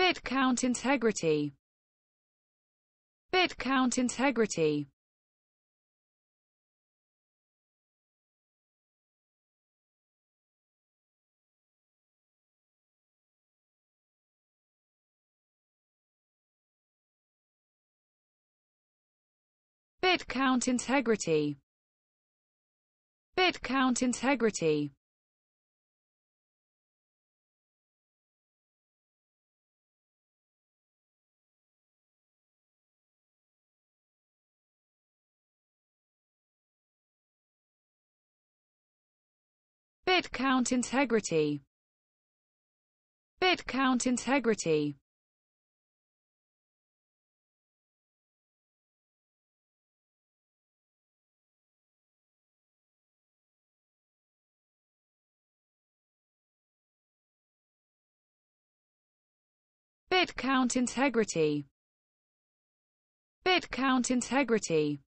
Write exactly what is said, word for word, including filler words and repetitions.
Bit count integrity. Bit count integrity. Bit count integrity. Bit count integrity. Bit count integrity. Bit count integrity. Bit count integrity. Bit count integrity.